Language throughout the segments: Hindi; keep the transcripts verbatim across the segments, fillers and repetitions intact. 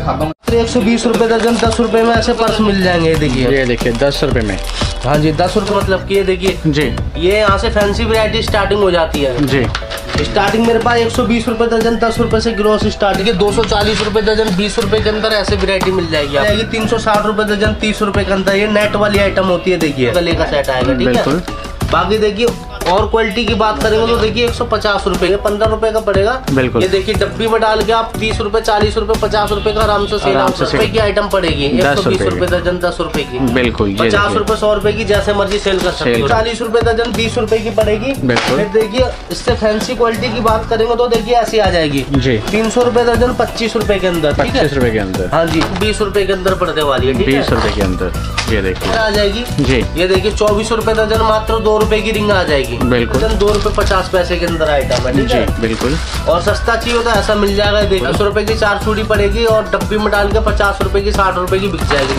दिखाता हूँ। एक सौ बीस रुपए दर्जन, दस रुपए में ऐसे पर्स मिल जाएंगे। देखिए ये देखिए दस रुपए में। हाँ जी, दस रुपए मतलब कि ये देखिए जी, ये यहाँ से फैंसी वैरायटी स्टार्टिंग हो जाती है जी। स्टार्टिंग मेरे पास एक सौ बीस रुपए दर्जन, दस रुपए से ग्रोस स्टार्टिंग है। दो सौ चालीस रुपए दर्जन, बीस रुपए के अंदर ऐसे वैरायटी मिल जाएगी आपको। तीन सौ साठ रुपए दर्जन, तीस रुपए के अंदर ये नेट वाली आइटम होती है। देखिए गले का सेट आएगा, ठीक है। बाकी देखिए और क्वालिटी की बात करेंगे तो देखिए एक सौ पचास रुपए का, पंद्रह रुपए का पड़ेगा। बिल्कुल। ये देखिए डब्बी में डाल के आप तीस रुपए, चालीस रुपए, पचास रुपए का आराम से सेल आउट रुपए की आइटम पड़ेगी। एक सौ बीस रुपए दर्जन, दस रुपए की। बिल्कुल। पचास रुपए, सौ रुपए की, जैसे मर्जी सेल कर सकते हो। चालीस रुपए दर्जन, बीस रुपए की पड़ेगी। फिर देखिए इससे फैंसी क्वालिटी की बात करेंगे तो देखिए ऐसी आ जाएगी जी, तीन सौ रुपए दर्जन, पच्चीस रुपए के अंदर, पच्चीस रुपए के अंदर। हाँ जी, बीस रुपए के अंदर पड़ने वाली है, बीस रुपए के अंदर। ये देखिए आ जाएगी जी। ये देखिए चौबीस रुपए दर्जन, मात्र दो रुपए की रिंग आ जाएगी। बिल्कुल, दो रुपए पचास पैसे के अंदर आइटम है, ठीक है। बिल्कुल। और सस्ता चाहिए तो ऐसा मिल जाएगा। देखिए दस रुपए की चार चूड़ी पड़ेगी और डब्बी में डाल के पचास रुपए की, साठ रुपए की बिक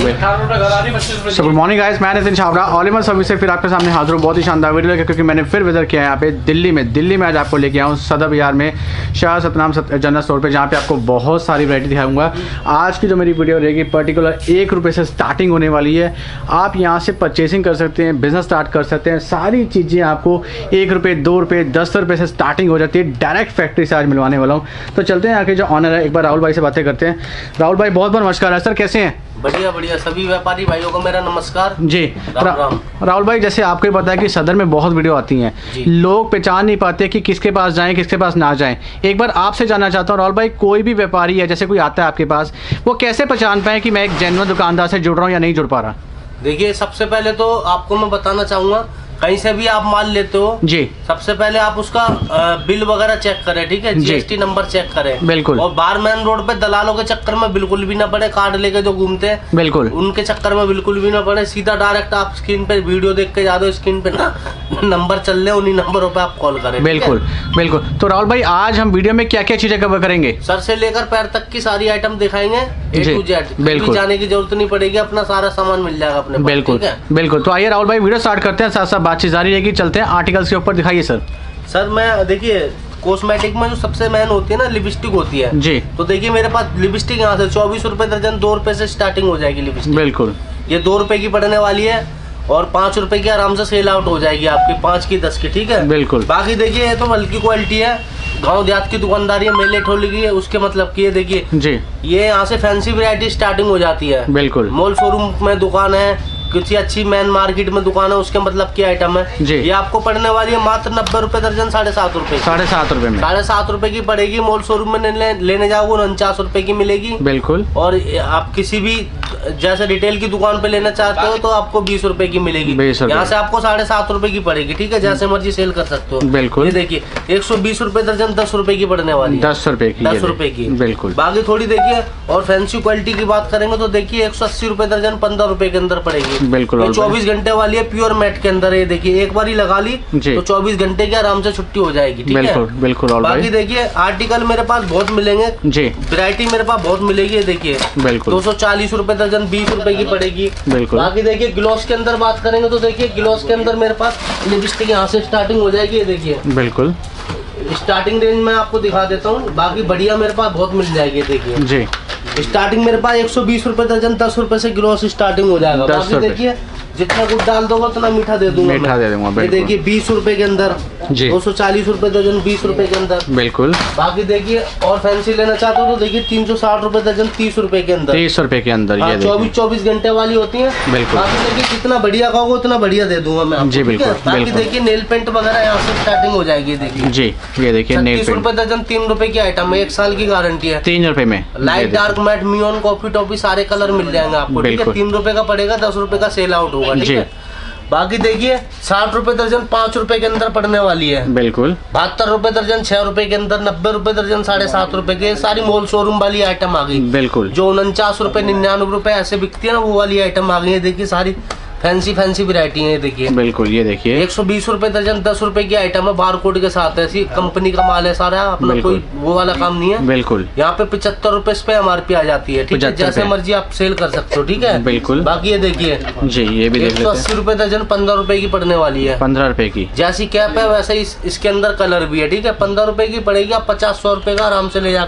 जाएगी। गुड मॉर्निंग गाइस, मैं नितिन छाबड़ा ऑलिमर सर्विस से फिर आपके सामने हाजिर हूँ। बहुत ही शानदार वीडियो लेकर, क्योंकि मैंने फिर विजिट किया है यहाँ पे दिल्ली में। दिल्ली में आज आपको लेके आऊँ सदर बाजार में शाह सतनाम जनरल स्टोर पे, जहाँ पे आपको बहुत सारी वैरायटी दिखाऊंगा। आज की जो मेरी वीडियो रहेगी पर्टिकुलर एक रुपये से स्टार्टिंग होने वाली है। आप यहाँ से परचेसिंग कर सकते हैं, बिजनेस स्टार्ट कर सकते हैं। सारी चीज़ें आपको एक रुपये, दो रुपये, दस रुपये से स्टार्टिंग हो जाती है। डायरेक्ट फैक्ट्री से आज मिलवाने वाला हूँ। तो चलते हैं, आके जो ऑनर है एक बार राहुल भाई से बातें करते हैं। राहुल भाई बहुत बहुत नमस्कार है सर, कैसे हैं? बढ़िया बढ़िया, सभी व्यापारी भाइयों को मेरा नमस्कार जी। राम राम। राहुल भाई, जैसे आपको पता है कि सदर में बहुत वीडियो आती हैं, लोग पहचान नहीं पाते कि किसके पास जाएं, किसके पास ना जाएं। एक बार आपसे जानना चाहता हूँ राहुल भाई, कोई भी व्यापारी है जैसे कोई आता है आपके पास, वो कैसे पहचान पाए कि मैं एक जेन्युइन दुकानदार से जुड़ रहा हूँ या नहीं जुड़ पा रहा? देखिए सबसे पहले तो आपको मैं बताना चाहूँगा, कहीं से भी आप माल लेते हो जी, सबसे पहले आप उसका बिल वगैरह चेक करें, ठीक है। जीएसटी नंबर चेक करें, बिल्कुल। और बाहर मेन रोड पे दलालों के चक्कर में बिल्कुल भी ना पड़े। कार्ड लेके जो घूमते हैं, बिल्कुल, उनके चक्कर में बिल्कुल भी ना पड़े। सीधा डायरेक्ट आप स्क्रीन पे वीडियो देख के जा दो, स्क्रीन पे ना नंबर चल रहे, उन्हीं नंबरों पे आप कॉल करें। बिल्कुल बिल्कुल। तो राहुल भाई, आज हम वीडियो में क्या क्या चीजें कवर करेंगे? सर से लेकर पैर तक की सारी आइटम दिखाएंगे, ए टू जेड। बिल्कुल, जाने की जरूरत नहीं पड़ेगी, अपना सारा सामान मिल जाएगा अपने। बिल्कुल बिल्कुल। तो आइए राहुल भाई, वीडियो स्टार्ट करते हैं, साथ साथ बातचीत जारी रहेगी। चलते हैं आर्टिकल्स के ऊपर, दिखाइए सर। सर मैं देखिए कॉस्मेटिक में जो सबसे मेन होती है ना, लिपस्टिक होती है जी। तो देखिए मेरे पास लिपस्टिक यहाँ से चौबीस रुपए दर्जन, दो रुपए से स्टार्टिंग हो जाएगी लिपस्टिक। बिल्कुल, ये दो रुपए की पड़ने वाली है और पाँच रुपए की आराम से सेल आउट हो जाएगी आपकी, पाँच की, दस की, ठीक है। बिल्कुल। बाकी देखिए ये तो हल्की क्वालिटी है, गांव देहात की दुकानदारी है, मेले ठोली की है, उसके मतलब की है। देखिए जी, ये यहाँ से फैंसी वैरायटी स्टार्टिंग हो जाती है। बिल्कुल, मॉल शोरूम में दुकान है, किसी अच्छी मैन मार्केट में दुकान है, उसके मतलब की आइटम है जी। ये आपको पड़ने वाली है मात्र नब्बे रुपए दर्जन, साढ़े सात रुपए साढ़े सात रुपए में साढ़े सात रुपए की पड़ेगी। मॉल शोरूम में ले, लेने जाओगे उनचास रुपए की मिलेगी। बिल्कुल। और आप किसी भी जैसे रिटेल की दुकान पे लेना चाहते हो तो आपको बीस रुपए की मिलेगी। यहाँ से आपको साढ़े सात रुपए की पड़ेगी, ठीक है। जैसे मर्जी सेल कर सकते हो। बिल्कुल। ये देखिए एक सौ बीस रुपए दर्जन, दस रुपए की पड़ने वाली, दस रुपए की, दस रुपए की। बिल्कुल। बाकी थोड़ी देखिए और फैंसी क्वालिटी की बात करेंगे तो देखिए एक सौ अस्सी रुपए दर्जन, पंद्रह रुपए के अंदर पड़ेगी। बिल्कुल। चौबीस घंटे वाली है, प्योर मैट के अंदर है। देखिए एक बार ही लगा ली तो चौबीस घंटे की आराम से छुट्टी हो जाएगी, ठीक है। बिल्कुल। बाकी देखिए आर्टिकल मेरे पास बहुत मिलेंगे जी, वैरायटी मेरे पास बहुत मिलेगी। देखिए बिल्कुल, दो सौ चालीस रुपए दर्जन, बीस रुपए की पड़ेगी। बिल्कुल। बाकी देखिए ग्लॉस के अंदर बात करेंगे तो देखिए ग्लॉस के अंदर मेरे पास लिपस्टिक यहाँ से स्टार्टिंग हो जाएगी। ये देखिए बिल्कुल, स्टार्टिंग रेंज में आपको दिखा देता हूँ। बाकी बढ़िया मेरे पास बहुत मिल जाएगी। देखिए जी, स्टार्टिंग मेरे पास एक सौ बीस रुपए दर्जन, दस रुपए से ग्लॉस स्टार्टिंग हो जाएगा। बाकी देखिए जितना गुड़ डाल दोगे उतना मीठा दे दूंगा, मीठा दे दूंगा। ये देखिए बीस रुपए के अंदर जी, दो सौ चालीस रुपए दर्जन, बीस रुपए के अंदर। बिल्कुल। बाकी देखिए और फैंसी लेना चाहते हो तो देखिए तीन सौ साठ रुपए दर्जन, तीस रुपए के अंदर, तीस रुपए के अंदर। ये चौबीस चौबीस घंटे वाली होती है। बिल्कुल। बाकी देखिए जितना बढ़िया कहोगे उतना बढ़िया दे दूंगा मैं जी। बिल्कुल। बाकी देखिए नेल पेंट वगैरह यहाँ से स्टार्टिंग हो जाएगी। देखिए जी, ये देखिए तीस रुपए दर्जन, तीन रुपए की आइटम है, एक साल की गारंटी है, तीन रुपए में। लाइट, डार्क, मैट, मियोन, कॉफी टॉफी सारे कलर मिल जाएंगे आपको, ठीक है। तीन रुपए का पड़ेगा, दस रुपए का सेल आउट होगा, ठीक है। बाकी देखिए साठ रुपए दर्जन, पाँच रुपए के अंदर पड़ने वाली है। बिल्कुल। बहत्तर रुपए दर्जन, छह रुपए के अंदर, नब्बे रुपए दर्जन, साढ़े सात रुपए के, सारी मॉल शोरूम वाली आइटम आ गई। बिल्कुल। जो उनचास रुपए, निन्यानवे रुपए ऐसे बिकती है ना, वो वाली आइटम आ गई है। देखिए सारी फैंसी फैंसी वैरायटी है। देखिए बिल्कुल, ये देखिए एक सौ बीस रुपए दर्जन, दस रुपए की आइटम है, बार कोड के साथ। ऐसी कंपनी का माल है सारा, अपना कोई वो वाला काम नहीं है। बिल्कुल। यहाँ पे पचहत्तर रुपए पे एमआरपी आ जाती है, ठीक है। जैसे मर्जी आप सेल कर सकते हो, ठीक है। बिल्कुल। बाकी ये देखिए जी, ये भी एक सौ अस्सी रुपए दर्जन, पंद्रह रुपए की पड़ने वाली है, पंद्रह रुपए की। जैसी कैप है वैसे ही इसके अंदर कलर भी है, ठीक है। पंद्रह रुपए की पड़ेगी, आप पचास सौ रुपए का आराम से ले जाके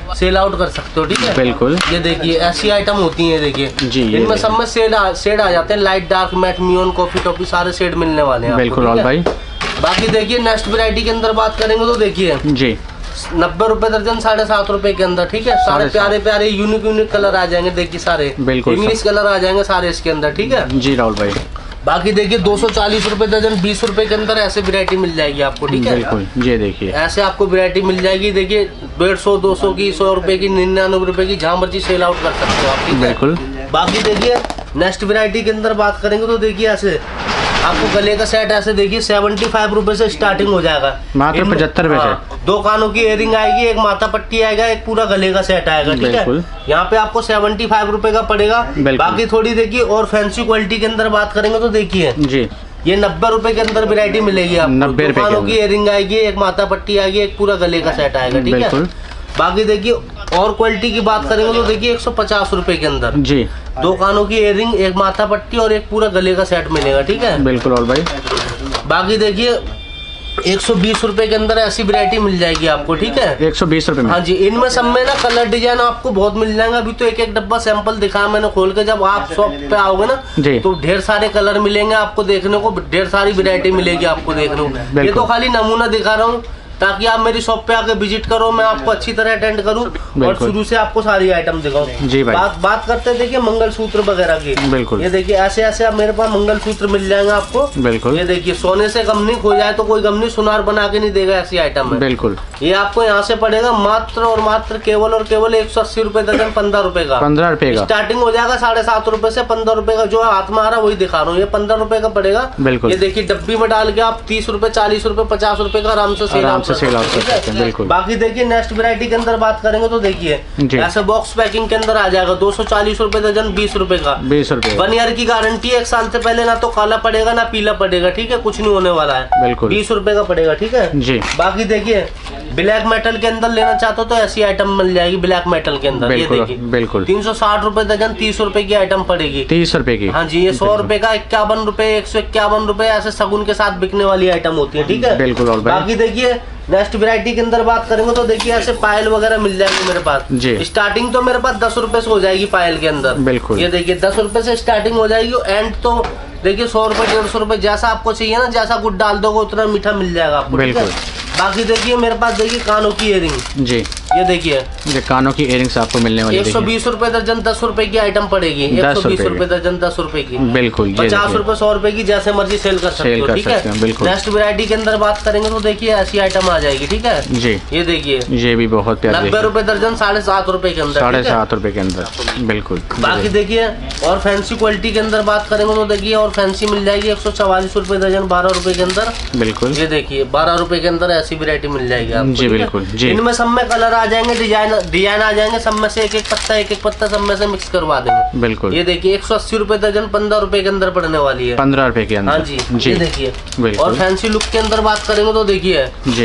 सेल आउट कर सकते हो, ठीक है। बिल्कुल, ये देखिए ऐसी आइटम होती है, देखिए जी, इनमें सब में शेड शेड आ जाते हैं, लाइट डार्क मैट मियोन कॉफी टॉफी सारे शेड मिलने वाले हैं। बिल्कुल राहुल भाई। बाकी देखिए नेक्स्ट वैरायटी के अंदर बात करेंगे तो देखिए जी नब्बे रुपए दर्जन, साढ़े सात रुपए के अंदर, ठीक है। सारे प्यारे प्यारे यूनिक यूनिक कलर आ जाएंगे, देखिए सारे बिल्कुल इंग्लिश कलर आ जाएंगे सारे इसके अंदर, ठीक है जी राहुल भाई। बाकी देखिए दो सौ चालीस रुपए दर्जन, बीस रुपए के अंदर ऐसे वैरायटी मिल जाएगी आपको, ठीक है। बिल्कुल, ये देखिए ऐसे आपको वैरायटी मिल जाएगी, देखिए डेढ़ सौ दो सौ की, सौ रुपए की, निन्यानवे रुपए की, जहाँ मर्जी सेल आउट कर सकते हो आप, ठीक है। बिल्कुल। बाकी देखिए नेक्स्ट वैरायटी के अंदर बात करेंगे तो देखिए ऐसे आपको गले का सेट ऐसे देखिए सेवेंटी फाइव रुपए से स्टार्टिंग हो जाएगा, मात्र पचहत्तर रुपए से। दो कानों की इयरिंग आएगी, एक माथा पट्टी आएगा, एक पूरा गले का सेट आएगा, ठीक है। यहाँ पे आपको सेवेंटी फाइव रुपए का पड़ेगा। बाकी थोड़ी देखिए और फैंसी क्वालिटी के अंदर बात करेंगे तो देखिए जी ये नब्बे रुपए के अंदर वैरायटी मिलेगी आपको। नब्बे रुपए कानों की इयरिंग आएगी, एक माथा पट्टी आएगी, एक पूरा गले का सेट आएगा, ठीक है। बाकी देखिए और क्वालिटी की बात करेंगे तो देखिए एक सौ पचास रुपए के अंदर जी दो कानों की इयरिंग, एक माथा पट्टी और एक पूरा गले का सेट मिलेगा, ठीक है। बिल्कुल और भाई। बाकी देखिए एक सौ बीस रुपए के अंदर ऐसी वैरायटी मिल जाएगी आपको, ठीक है। एक सौ बीस रुपए में, हाँ जी। इनमें सब में ना कलर डिजाइन आपको बहुत मिल जाएंगे। अभी तो एक एक डब्बा सैंपल दिखाया मैंने खोल के, जब आप शॉप पे आओगे ना तो ढेर सारे कलर मिलेंगे आपको देखने को, ढेर सारी वैरायटी मिलेगी आपको देखने को। ये तो खाली नमूना दिखा रहा हूँ ताकि आप मेरी शॉप पे आके विजिट करो, मैं आपको अच्छी तरह अटेंड करूं और शुरू से आपको सारी आइटम दिखाऊं। जी भाई। बात बात करते हैं देखिए मंगलसूत्र वगैरह की। बिल्कुल। ये देखिए ऐसे ऐसे आप मेरे पास मंगलसूत्र मिल जाएंगे आपको। बिल्कुल। ये देखिए सोने से कम नहीं, खो जाए तो कोई गम नहीं, सुनार बना के नहीं देगा, ऐसी आइटम है। बिल्कुल। ये आपको यहाँ से पड़ेगा मात्र और मात्र केवल और केवल एक सौ अस्सी रुपए दर्जन, पंद्रह रुपए का। पंद्रह रुपए का स्टार्टिंग हो जाएगा साढ़े सात रुपए से पंद्रह रुपए का, जो हाथ में आ रहा है वही दिखा रहा हूँ। ये पंद्रह रुपए का पड़ेगा। बिल्कुल। ये देखिए डब्बी में डाल के आप तीस रुपए, चालीस रुपए, पचास रुपए का आराम से सेल आउट कर सकते हैं। बिल्कुल। बाकी देखिए नेक्स्ट वैरायटी के अंदर बात करेंगे तो देखिए ऐसे बॉक्स पैकिंग के अंदर आ जाएगा दो सौ चालीस रुपए दर्जन, बीस रुपए का। बीस रुपए वन ईयर की गारंटी है, एक साल से पहले ना तो काला पड़ेगा ना पीला पड़ेगा, ठीक है, कुछ नहीं होने वाला है। बिल्कुल। बीस रुपए का पड़ेगा, ठीक है जी। बाकी देखिए ब्लैक मेटल के अंदर लेना चाहते हो तो ऐसी आइटम मिल जाएगी ब्लैक मेटल के अंदर। ये देखिए बिल्कुल तीन सौ साठ रुपए दर्जन, तीस रुपए की आइटम पड़ेगी। तीस रुपए की, हाँ जी। ये सौ रुपए का इक्यावन रुपए, एक सौ इक्यावन रुपए ऐसे सगुन के साथ बिकने वाली आइटम होती है, ठीक है। बिल्कुल। और बाकी देखिए नेक्स्ट वैरायटी के अंदर बात करेंगे तो देखिए ऐसे पायल वगैरह मिल जाएंगे मेरे पास जी। स्टार्टिंग तो मेरे पास दस रुपए से हो जाएगी पायल के अंदर। बिल्कुल। ये देखिए दस रुपए से स्टार्टिंग हो जाएगी, एंड तो देखिए सौ रुपए, डेढ़ सौ रुपए, जैसा आपको चाहिए ना, जैसा गुड़ डाल दोगे उतना मीठा मिल जाएगा आपको। बिल्कुल। बाकी देखिए मेरे पास देखिए कानों की इयरिंग जी। ये देखिए ये कानों की इयरिंग्स आपको मिलने वाली है। एक सौ बीस रुपए दर्जन, दस रुपए की आइटम पड़ेगी। एक सौ बीस रुपए दर्जन, दस रुपए की। बिल्कुल। पचास रुपए, सौ रुपए की, जैसे मर्जी सेल कर सकते हो, ठीक है। बिल्कुल। नेक्स्ट वैरायटी के अंदर बात करेंगे तो देखिए ऐसी आइटम आ जाएगी, ठीक है जी। ये देखिए ये भी बहुत प्यारी, नब्बे रुपए दर्जन, साढ़े सात रुपए के अंदर, साढ़े सात रुपए के अंदर। बिल्कुल। बाकी देखिए और फैंसी क्वालिटी के अंदर बात करेंगे तो देखिए और फैंसी मिल जाएगी एक सौ चवालीस रुपए दर्जन, बारह रुपए के अंदर। बिल्कुल। ये देखिए बारह रुपए के अंदर ऐसी वैरायटी मिल जाएगी आपको जी। बिल्कुल जी। इनमें सब में कलर आ जाएंगे, डिजाइन डिजाइन आ जाएंगे, सब में से एक एक पत्ता एक एक पत्ता सब में से मिक्स करवा देंगे। बिल्कुल। ये देखिए एक सौ अस्सी रुपए दर्जन, पंद्रह रुपए के अंदर पड़ने वाली है। पंद्रह रुपए के अंदर, हाँ जी जी। ये देखिए और फैंसी लुक के अंदर बात करेंगे तो देखिए जी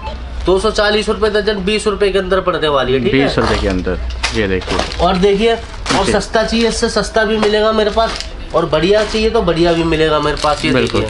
दो सौ चालीस रुपए दर्जन, बीस रुपए के अंदर पड़ने वाली है, बीस रुपए के अंदर। ये देखिए और देखिए और सस्ता चाहिए इससे सस्ता भी मिलेगा मेरे पास, और बढ़िया चाहिए तो बढ़िया भी मिलेगा मेरे पास। ये देखिए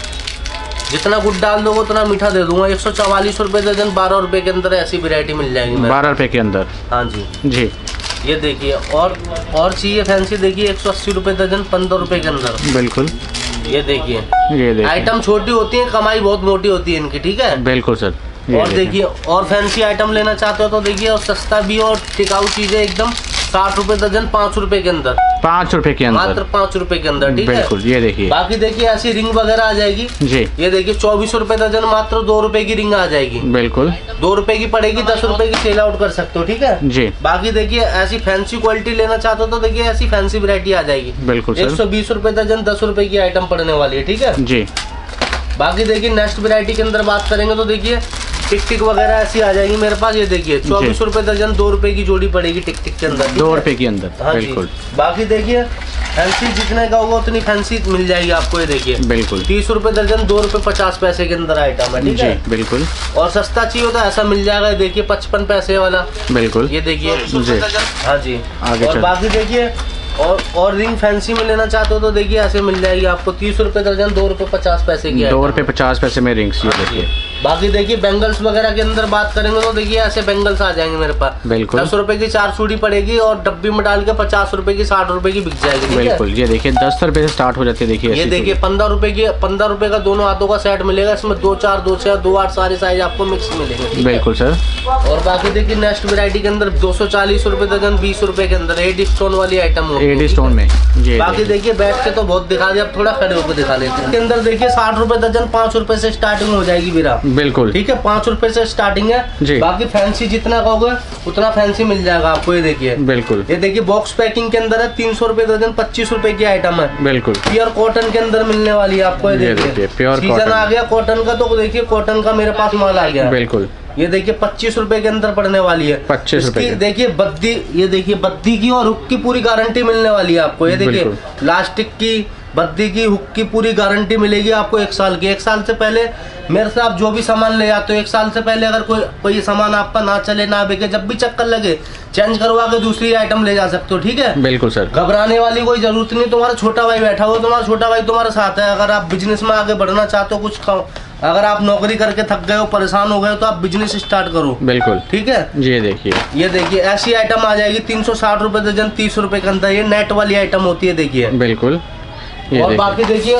जितना गुड़ डाल दोगे उतना मीठा दे दूंगा। एक सौ चवालीस रुपए दर्जन, बारह रुपए के अंदर ऐसी वैरायटी मिल जाएगी, बारह रुपए के अंदर, हाँ जी जी। ये देखिए और और चाहिए फैंसी, देखिए एक सौ अस्सी रुपए दर्जन, पंद्रह रुपए के अंदर। बिल्कुल। ये देखिए ये देखिए आइटम छोटी होती है, कमाई बहुत मोटी होती है इनकी, ठीक है। बिल्कुल सर। और देखिए और फैंसी आइटम लेना चाहते हो तो देखिए और सस्ता भी और टिकाऊ चीज है एकदम, साठ रुपए दर्जन, पाँच रुपए के अंदर, पाँच रुपए के अंदर, मात्र पाँच रुपए के अंदर, ठीक है। बिल्कुल। ये देखिए बाकी देखिए ऐसी रिंग वगैरह आ जाएगी जी। ये देखिए चौबीस रुपए दर्जन, मात्र दो रुपए की रिंग आ जाएगी। बिल्कुल। दो रुपए की पड़ेगी, दस रुपए की सेल आउट कर सकते हो, ठीक है जी। बाकी देखिए ऐसी फैंसी क्वालिटी लेना चाहते हो तो देखिए ऐसी फैंसी वैरायटी आ जाएगी। बिल्कुल। एक सौ बीस रुपए दर्जन, दस रुपए की आइटम पड़ने वाली है, ठीक है जी। बाकी देखिए नेक्स्ट वैरायटी के अंदर बात करेंगे तो देखिए टिक टिक वगैरह ऐसी आ जाएगी मेरे पास। ये देखिए चौबीस रुपए दर्जन, दो रुपए की जोड़ी पड़ेगी टिक टिक के अंदर, दो रुपए के अंदर, हाँ बिल्कुल। बाकी देखिए फैंसी जितने का होगा उतनी फैंसी मिल जाएगी आपको। ये देखिए बिल्कुल तीस रुपए दर्जन, दो रुपए पचास पैसे के अंदर आइटम है, ठीक है बिल्कुल। और सस्ता चाहिए तो ऐसा मिल जाएगा, देखिए पचपन पैसे वाला। बिल्कुल। ये देखिए हाँ जी। और बाकी देखिए और और रिंग फैंसी में लेना चाहते हो तो देखिए ऐसे मिल जाएगी आपको तीस रुपए दर्जन, दो रुपए पचास पैसे की, दो रुपए पचास पैसे में रिंग्स। ये देखिए बाकी देखिए बैंगल्स वगैरह के अंदर बात करेंगे तो देखिए ऐसे बैंगल्स आ जाएंगे मेरे पास। बिल्कुल दस रुपए की चार चूड़ी पड़ेगी और डब्बी में डाल के पचास रुपए की साठ रुपए की बिक जाएगी। बिल्कुल, ये देखिए दस रुपए से स्टार्ट हो जाती है। देखिए ये देखिए पंद्रह रुपए की पंद्रह रुपए का दोनों हाथों का सेट मिलेगा। इसमें दो चार दो छह दो आठ सारे साइज आपको मिक्स मिलेंगे। बिल्कुल सर। और बाकी देखिए नेक्स्ट वैरायटी के अंदर दो सौ चालीस रुपए दर्जन बीस रुपए के अंदर एडी स्टोन वाली आइटम होगी। एडी स्टोन में ये बाकी देखिए बैठ के तो बहुत दिखा दिया, अब थोड़ा खड़े होकर दिखा लेते हैं। इसके अंदर देखिए साठ रुपए दर्जन पाँच रुपए से स्टार्टिंग हो जाएगी मेरा। बिल्कुल ठीक है, पाँच रुपए से स्टार्टिंग है। बाकी फैंसी जितना कहोगे उतना फैंसी मिल जाएगा आपको। ये देखिए बिल्कुल, ये देखिए बॉक्स पैकिंग के अंदर है, तीन सौ रुपए दर्जन पच्चीस रुपए की आइटम है। बिल्कुल प्योर कॉटन के अंदर मिलने वाली है आपको। ये देखिए प्योर सीजन आ गया कॉटन का, तो देखिए कॉटन का मेरे पास माल आ गया। बिल्कुल ये देखिए पच्चीस रुपए के अंदर पड़ने वाली है। पच्चीस रुपए देखिए बद्दी, ये देखिए बद्दी की और हुक की पूरी गारंटी मिलने वाली है आपको। ये देखिए प्लास्टिक की बद्दी की हुक की पूरी गारंटी मिलेगी आपको एक साल की। एक साल से पहले मेरे से आप जो भी सामान ले आते हो, एक साल से पहले अगर कोई कोई सामान आपका ना चले ना बिके, जब भी चक्कर लगे चेंज करवा के दूसरी आइटम ले जा सकते हो। ठीक है, बिल्कुल सर, घबराने वाली कोई जरूरत नहीं। तुम्हारा छोटा भाई बैठा हो, तुम्हारा छोटा भाई तुम्हारे साथ है। अगर आप बिजनेस में आगे बढ़ना चाहते हो, कुछ अगर आप नौकरी करके थक गए हो, परेशान हो गए, तो आप बिजनेस स्टार्ट करो। बिल्कुल ठीक है। ये देखिए ये देखिए ऐसी आइटम आ जाएगी तीन सौ साठ रुपए दर्जन तीस रुपए के अंदर। ये नेट वाली आइटम होती है। देखिए बिल्कुल। और बाकी देखिए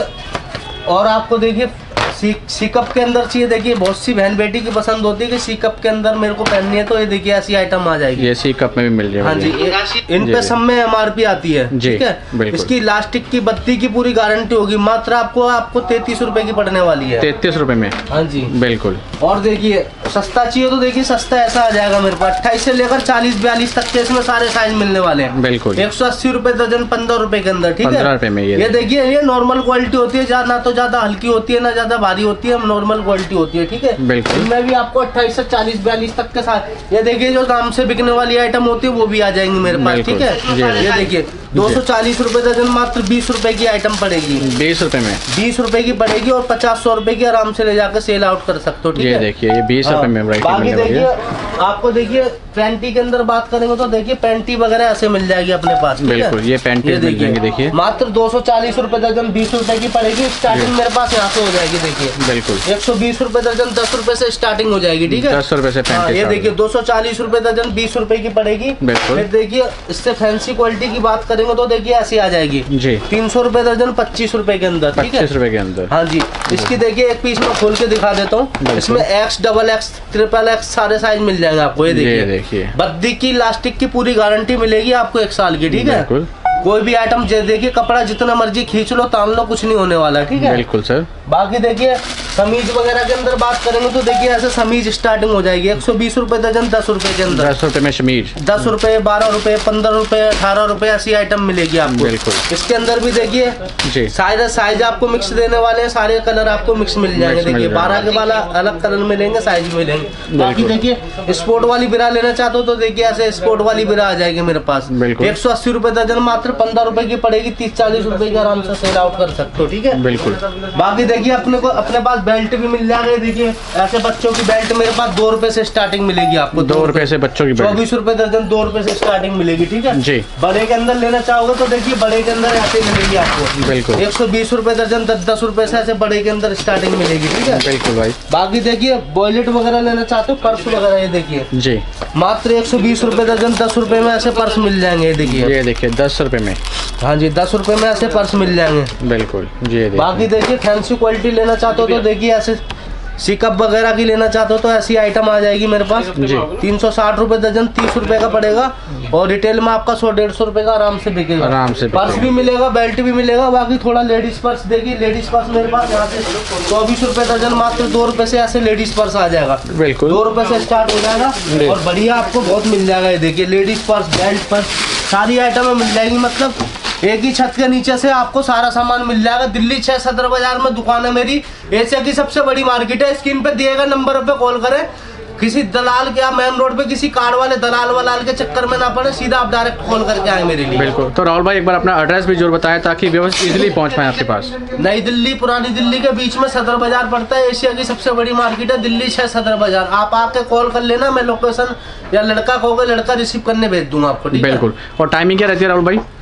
और आपको देखिए सी सी कप के अंदर चाहिए। देखिए बहुत सी बहन बेटी की पसंद होती है कि सी कप के अंदर मेरे को पहननी है, तो ये देखिए ऐसी आइटम आ जाएगी। ये सी कप में भी मिल जाएगी। हाँ जी, इन पे सब में एम आर पी आती है। ठीक है, इसकी इलास्टिक की बत्ती की पूरी गारंटी होगी। मात्र आपको आपको तैतीस रुपए की पड़ने वाली है। तैतीस रुपए में। हाँ जी बिल्कुल। और देखिए सस्ता चाहिए तो देखिए सस्ता ऐसा आ जाएगा मेरे पास, अट्ठाईस से लेकर चालीस बयालीस तक के इसमें सारे साइज मिलने वाले हैं। बिल्कुल एक सौ अस्सी रुपए दर्जन पंद्रह रुपए के अंदर। ठीक है, ये देखिए ये नॉर्मल क्वालिटी होती है, ना तो ज्यादा हल्की होती है ना ज्यादा भारी होती है, नॉर्मल क्वालिटी होती है। ठीक है, बिल्कुल। इनमें भी आपको अट्ठाईस से चालीस बयालीस तक के साथ ये देखिए जो दाम से बिकने वाली आइटम होती है वो भी आ जाएंगी मेरे पास। ठीक है, ये देखिए दो सौ चालीस रुपए दर्जन मात्र बीस रुपए की आइटम पड़ेगी। बीस रुपए में बीस रुपए की पड़ेगी और पचास सौ रुपए की आराम से ले जाकर सेल आउट कर सकते हो। ठीक है, देखिए ये बीस रुपए में। बाकी देखिए आपको देखिए पैंटी के अंदर बात करेंगे तो देखिए पैंटी वगैरह ऐसे मिल जाएगी अपने पास। बिल्कुल, ये पैंटी मिल जाएंगे। देखिए मात्र दो सौ चालीस रुपए दर्जन बीस रुपए की पड़ेगी। स्टार्टिंग मेरे पास यहाँ से हो जाएगी। देखिए बिल्कुल एक सौ बीस रुपए दर्जन दस रुपए से स्टार्टिंग हो जाएगी। ठीक है, दस रुपए से पैंटी। ये देखिए दो सौ चालीस रुपए दर्जन बीस रुपए की पड़ेगी। फिर देखिए इससे फैंसी क्वालिटी की बात करेंगे तो देखिए ऐसी आ जाएगी जी तीन सौ रुपए दर्जन पच्चीस रुपए के अंदर। ठीक है, पच्चीस रुपए के अंदर। हाँ जी, इसकी देखिए एक पीस में खोल के दिखा देता हूँ। इसमें X double X triple X सारे साइज मिल जाएंगे आपको। ये देखिए बद्दी की इलास्टिक की पूरी गारंटी मिलेगी आपको एक साल की। ठीक है, कोई भी आइटम देखिए कपड़ा जितना मर्जी खींच लो तान लो, कुछ नहीं होने वाला। ठीक है, बिल्कुल सर। बाकी देखिए समीज वगैरह के अंदर बात करेंगे तो देखिए ऐसे समीज स्टार्टिंग हो जाएगी एक सौ बीस रुपए दर्जन दस रुपए के अंदर। दस रुपए में समीज दस रुपए बारह रुपए पंद्रह रुपए अठारह रुपए ऐसी आइटम मिलेगी आपको। बिल्कुल, इसके अंदर भी देखिए साइज साइज आपको मिक्स देने वाले हैं, सारे कलर आपको मिक्स मिल जाएंगे। देखिए बारह के वाला अलग कलर मिलेंगे, साइज मिलेंगे। बाकी देखिए स्पोर्ट वाली बिरा लेना चाहते हो तो देखिए ऐसे स्पोर्ट वाली बिरा आ जाएगी मेरे पास। एक सौ अस्सी रुपए दर्जन मात्र पंद्रह रुपए की पड़ेगी, तीस चालीस रुपए की आराम से सेल आउट कर सकते हो। ठीक है, बिल्कुल। बाकी देखिए अपने को अपने पास बेल्ट भी मिल जाएगा। देखिए ऐसे बच्चों की बेल्ट मेरे पास दो रुपए से स्टार्टिंग मिलेगी आपको। दो रुपए से बच्चों की बेल्ट चौबीस रुपए दर्जन दो रुपए से स्टार्टिंग मिलेगी। ठीक है जी। बड़े के अंदर लेना चाहोगे तो देखिए बड़े के अंदर ऐसे मिलेगी आपको। बिल्कुल एक सौ बीस रुपए दर्जन दस दस रुपए से ऐसे बड़े के अंदर स्टार्टिंग मिलेगी। ठीक है, बिल्कुल भाई। बाकी देखिए वॉलेट वगैरह लेना चाहते हो, पर्स वगैरह, ये देखिए जी मात्र एक सौ बीस रुपए दर्जन दस रुपए में ऐसे पर्स मिल जाएंगे। ये देखिए ये देखिए दस रुपए में। हाँ जी, दस रुपए में ऐसे पर्स मिल जाएंगे। बिल्कुल जी। बाकी देखिए फैंसी क्वालिटी लेना चाहते हो तो देखिए ऐसे सी कप वगैरह की लेना चाहते हो तो ऐसी आइटम आ जाएगी मेरे पास जी। तीन सौ साठ रुपए दर्जन तीस रुपए का पड़ेगा और रिटेल में आपका सौ डेढ़ सौ रुपए का आराम से बिकेगा। आराम से पर्स भी मिलेगा, बेल्ट भी मिलेगा। बाकी थोड़ा लेडीज पर्स देखिए, लेडीज पर्स मेरे पास यहाँ से चौबीस रुपए दर्जन मात्र दो रुपए से ऐसे लेडीज पर्स आ जाएगा। बिल्कुल दो रुपए से स्टार्ट हो जाएगा और बढ़िया आपको बहुत मिल जाएगा। ये देखिए लेडीज पर्स बेल्ट पर्स सारी आइटमें मिल जाएगी। मतलब एक ही छत के नीचे से आपको सारा सामान मिल जाएगा। दिल्ली छह सदर बाजार में दुकान है मेरी, एशिया की सबसे बड़ी मार्केट है। स्क्रीन पे दिए गए नंबर पे कॉल करें। किसी दलाल के मेन रोड पे किसी कार्ड वाले दलाल वलाल के चक्कर में ना पड़े, सीधा आप डायरेक्ट कॉल करके आए मेरे लिए। बिल्कुल। तो राहुल भाई एक बार अपना एड्रेस भी जरूर बताएं ताकि व्यवस्थित इजीली पहुंच पाए आपके पास। नई दिल्ली पुरानी दिल्ली के बीच में सदर बाजार पड़ता है। एशिया की सबसे बड़ी मार्केट है दिल्ली छह सदर बाजार। आप आके कॉल कर लेना, मैं लोकेशन या लड़का कहोगे लड़का रिसीव करने भेज दूंगा आपको। बिल्कुल। और टाइमिंग क्या रहती है राहुल भाई?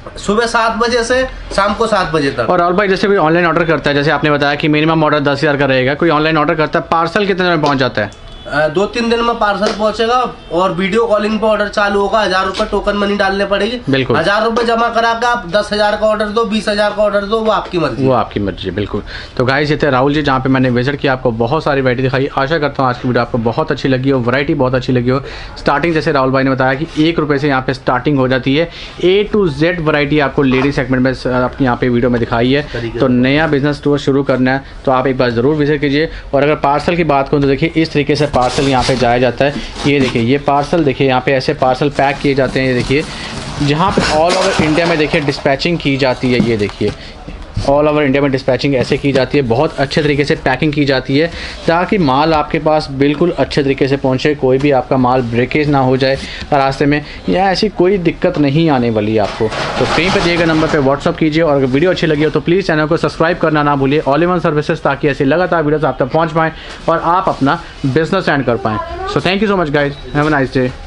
सुबह सात बजे से शाम को सात बजे तक। और राहुल भाई जैसे कोई ऑनलाइन ऑर्डर करता है, जैसे आपने बताया कि मिनिमम ऑर्डर दस हज़ार का रहेगा, कोई ऑनलाइन ऑर्डर करता है, पार्सल कितने में पहुंच जाता है? दो तीन दिन में पार्सल पहुंचेगा और वीडियो कॉलिंग पे ऑर्डर चालू होगा। हजार रुपए टोकन मनी डालने पड़ेगी। बिल्कुल। हजार रुपए जमा करा के आप दस हजार का ऑर्डर दो, बीस हजार का ऑर्डर दो, वो आपकी मर्जी, वो आपकी मर्जी। बिल्कुल। तो गाइस ये थे राहुल जी, जहाँ पे मैंने विजिट किया, आपको बहुत सारी वैरायटी दिखाई। आशा करता हूँ आज की वीडियो आपको बहुत अच्छी लगी हो, वैरायटी बहुत अच्छी लगी हो। स्टार्टिंग जैसे राहुल भाई ने बताया कि एक रुपये से यहाँ पे स्टार्टिंग हो जाती है। ए टू जेड वैरायटी आपको लेडीज सेगमेंट में अपनी यहाँ पे वीडियो में दिखाई है। तो नया बिजनेस स्टोर शुरू करना है तो आप एक बार ज़रूर विजिट कीजिए। और अगर पार्सल की बात करूँ तो देखिए इस तरीके से पार्सल यहाँ पे जाया जाता है। ये देखिए ये पार्सल, देखिए यहाँ पे ऐसे पार्सल पैक किए जाते हैं। ये देखिए जहाँ पे ऑल ओवर इंडिया में देखिए डिस्पैचिंग की जाती है। ये देखिए ऑल ओवर इंडिया में डिस्पैचिंग ऐसे की जाती है, बहुत अच्छे तरीके से पैकिंग की जाती है ताकि माल आपके पास बिल्कुल अच्छे तरीके से पहुंचे, कोई भी आपका माल ब्रेकेज ना हो जाए रास्ते में, या ऐसी कोई दिक्कत नहीं आने वाली आपको। तो स्क्रीन पर दिए गए नंबर पे व्हाट्सअप कीजिए और अगर वीडियो अच्छी लगी हो तो प्लीज़ चैनल को सब्सक्राइब करना ना भूलिए, ऑल इन वन सर्विसेज, ताकि ऐसी लगातार वीडियोज़ आप तक पहुँच पाएँ और आप अपना बिजनेस एंड कर पाएँ। So thank you so much guys, have a nice day.